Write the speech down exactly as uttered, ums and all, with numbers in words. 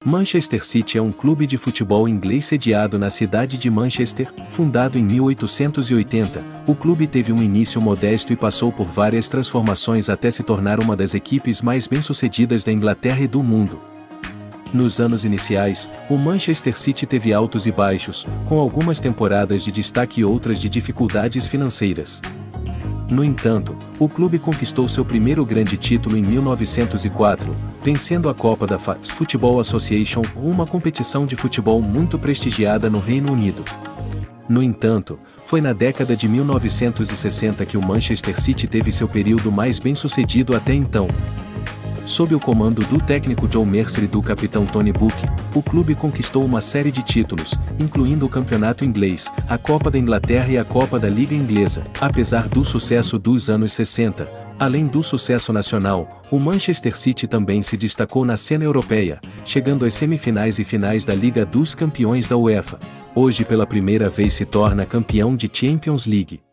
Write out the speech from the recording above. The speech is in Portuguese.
Manchester City é um clube de futebol inglês sediado na cidade de Manchester, fundado em mil oitocentos e oitenta. O clube teve um início modesto e passou por várias transformações até se tornar uma das equipes mais bem-sucedidas da Inglaterra e do mundo. Nos anos iniciais, o Manchester City teve altos e baixos, com algumas temporadas de destaque e outras de dificuldades financeiras. No entanto, o clube conquistou seu primeiro grande título em mil novecentos e quatro, vencendo a Copa da F A Football Association, uma competição de futebol muito prestigiada no Reino Unido. No entanto, foi na década de mil novecentos e sessenta que o Manchester City teve seu período mais bem-sucedido até então. Sob o comando do técnico John Mercer e do capitão Tony Book, o clube conquistou uma série de títulos, incluindo o Campeonato Inglês, a Copa da Inglaterra e a Copa da Liga Inglesa. Apesar do sucesso dos anos sessenta, além do sucesso nacional, o Manchester City também se destacou na cena europeia, chegando às semifinais e finais da Liga dos Campeões da UEFA. Hoje pela primeira vez se torna campeão de Champions League.